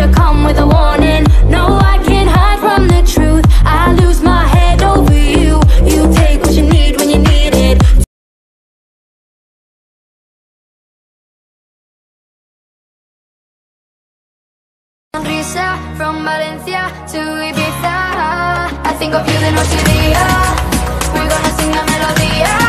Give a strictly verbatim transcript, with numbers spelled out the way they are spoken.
should've come with a warning. No, I can't hide from the truth. I lose my head over you. You take what you need when you need it. Sonrisa from Valencia to Ibiza. I think of you de noche y día. We're gonna sing la melodía.